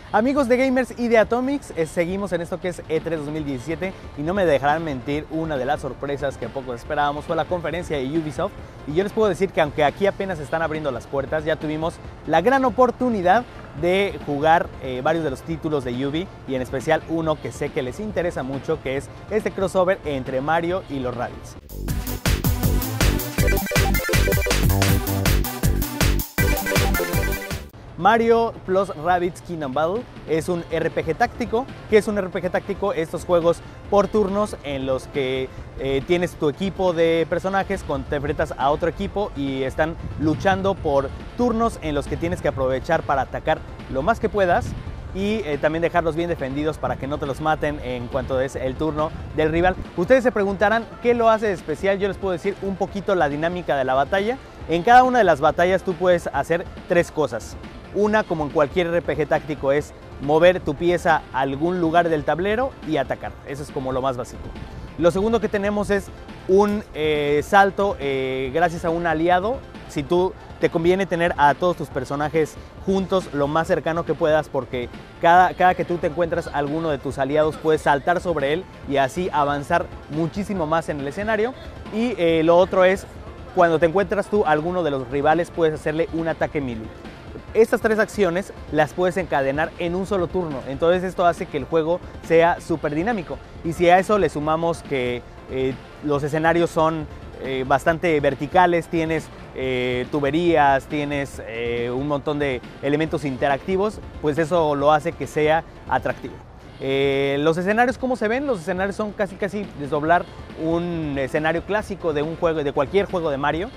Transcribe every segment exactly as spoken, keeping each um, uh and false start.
Amigos de Gamers y de Atomics, eh, seguimos en esto que es E tres dos mil diecisiete y no me dejarán mentir, una de las sorpresas que poco esperábamos fue la conferencia de Ubisoft, y yo les puedo decir que aunque aquí apenas están abriendo las puertas, ya tuvimos la gran oportunidad de jugar eh, varios de los títulos de Ubi, y en especial uno que sé que les interesa mucho, que es este crossover entre Mario y los Rabbids. Mario plus Rabbids Kingdom Battle es un R P G táctico. ¿Qué es un R P G táctico? Estos juegos por turnos en los que eh, tienes tu equipo de personajes, con, te enfrentas a otro equipo y están luchando por turnos en los que tienes que aprovechar para atacar lo más que puedas y eh, también dejarlos bien defendidos para que no te los maten en cuanto es el turno del rival. Ustedes se preguntarán qué lo hace especial. Yo les puedo decir un poquito la dinámica de la batalla. En cada una de las batallas tú puedes hacer tres cosas. Una, como en cualquier R P G táctico, es mover tu pieza a algún lugar del tablero y atacar. Eso es como lo más básico. Lo segundo que tenemos es un eh, salto eh, gracias a un aliado. Si tú te conviene tener a todos tus personajes juntos lo más cercano que puedas, porque cada, cada que tú te encuentras alguno de tus aliados puedes saltar sobre él y así avanzar muchísimo más en el escenario. Y eh, lo otro es, cuando te encuentras tú a alguno de los rivales, puedes hacerle un ataque melee. Estas tres acciones las puedes encadenar en un solo turno, entonces esto hace que el juego sea súper dinámico. Y si a eso le sumamos que eh, los escenarios son eh, bastante verticales, tienes eh, tuberías, tienes eh, un montón de elementos interactivos, pues eso lo hace que sea atractivo. Eh, los escenarios, ¿cómo se ven? Los escenarios son casi casi desdoblar un escenario clásico de un juego, de cualquier juego de Mario,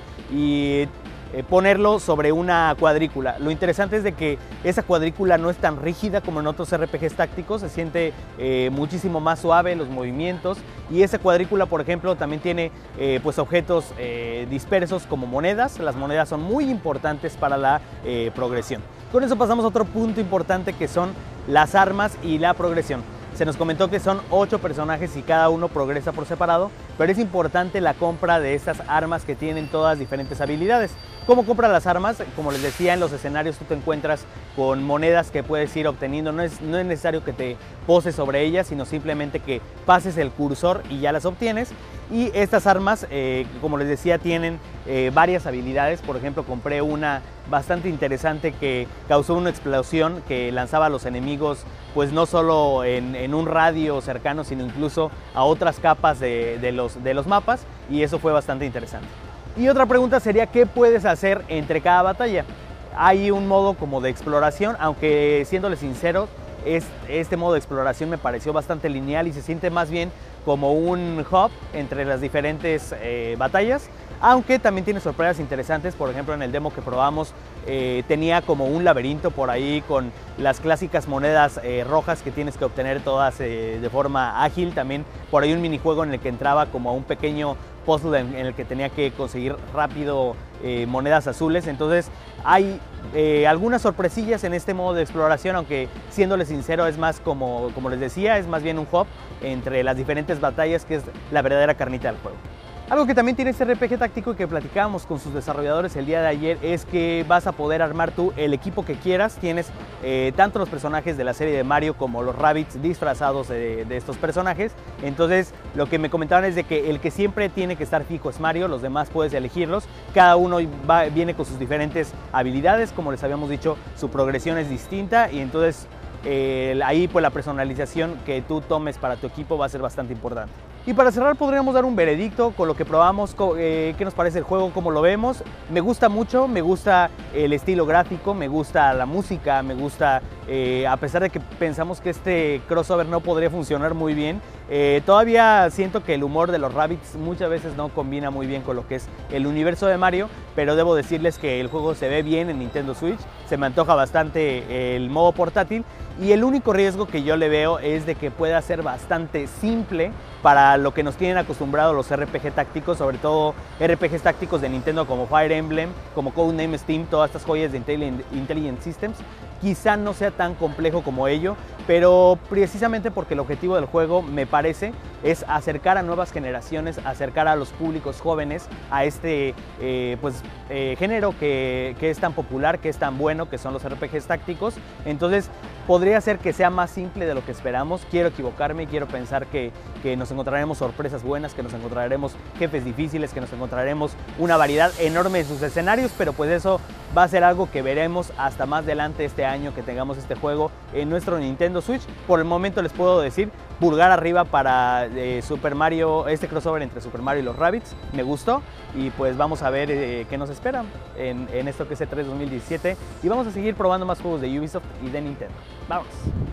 y Eh, ponerlo sobre una cuadrícula. Lo interesante es de que esa cuadrícula no es tan rígida como en otros R P Gs tácticos, se siente eh, muchísimo más suave los movimientos, y esa cuadrícula, por ejemplo, también tiene eh, pues objetos eh, dispersos como monedas. Las monedas son muy importantes para la eh, progresión. Con eso pasamos a otro punto importante, que son las armas y la progresión. Se nos comentó que son ocho personajes y cada uno progresa por separado, pero es importante la compra de estas armas que tienen todas diferentes habilidades. ¿Cómo compras las armas? Como les decía, en los escenarios tú te encuentras con monedas que puedes ir obteniendo. No es, no es necesario que te poses sobre ellas, sino simplemente que pases el cursor y ya las obtienes. Y estas armas, eh, como les decía, tienen eh, varias habilidades. Por ejemplo, compré una bastante interesante que causó una explosión que lanzaba a los enemigos, pues no solo en, en un radio cercano, sino incluso a otras capas de, de, los, de los mapas, y eso fue bastante interesante. Y otra pregunta sería, ¿qué puedes hacer entre cada batalla? Hay un modo como de exploración, aunque siéndole sincero, es, este modo de exploración me pareció bastante lineal y se siente más bien como un hub entre las diferentes eh, batallas, aunque también tiene sorpresas interesantes. Por ejemplo, en el demo que probamos eh, tenía como un laberinto por ahí con las clásicas monedas eh, rojas que tienes que obtener todas eh, de forma ágil. También por ahí un minijuego en el que entraba como a un pequeño puzzle en, en el que tenía que conseguir rápido eh, monedas azules. Entonces hay eh, algunas sorpresillas en este modo de exploración, aunque siéndole sincero es más como, como les decía, es más bien un hub entre las diferentes batallas, que es la verdadera carnita del juego. Algo que también tiene este R P G táctico y que platicábamos con sus desarrolladores el día de ayer es que vas a poder armar tú el equipo que quieras. Tienes eh, tanto los personajes de la serie de Mario como los Rabbids disfrazados de, de estos personajes. Entonces lo que me comentaban es de que el que siempre tiene que estar fijo es Mario, los demás puedes elegirlos. Cada uno va, viene con sus diferentes habilidades, como les habíamos dicho, su progresión es distinta, y entonces eh, ahí pues la personalización que tú tomes para tu equipo va a ser bastante importante. Y para cerrar, podríamos dar un veredicto con lo que probamos, eh, qué nos parece el juego, cómo lo vemos. Me gusta mucho, me gusta el estilo gráfico, me gusta la música, me gusta, eh, a pesar de que pensamos que este crossover no podría funcionar muy bien, eh, todavía siento que el humor de los Rabbids muchas veces no combina muy bien con lo que es el universo de Mario, pero debo decirles que el juego se ve bien en Nintendo Switch, se me antoja bastante el modo portátil, y el único riesgo que yo le veo es de que pueda ser bastante simple para lo que nos tienen acostumbrados los R P G tácticos, sobre todo R P Gs tácticos de Nintendo como Fire Emblem, como Codename Steam, todas estas joyas de Intelligent, Intelligent Systems. Quizá no sea tan complejo como ello, pero precisamente porque el objetivo del juego, me parece, es acercar a nuevas generaciones, acercar a los públicos jóvenes a este eh, pues, eh, género que, que es tan popular, que es tan bueno, que son los R P Gs tácticos. Entonces podría ser que sea más simple de lo que esperamos. Quiero equivocarme, quiero pensar que, que nos encontraremos sorpresas buenas, que nos encontraremos jefes difíciles, que nos encontraremos una variedad enorme de sus escenarios, pero pues eso va a ser algo que veremos hasta más adelante este año que tengamos este juego en nuestro Nintendo Switch. Por el momento les puedo decir, pulgar arriba para eh, Super Mario, este crossover entre Super Mario y los Rabbids, me gustó, y pues vamos a ver eh, qué nos espera en, en esto que es E tres dos mil diecisiete, y vamos a seguir probando más juegos de Ubisoft y de Nintendo. ¡Vamos!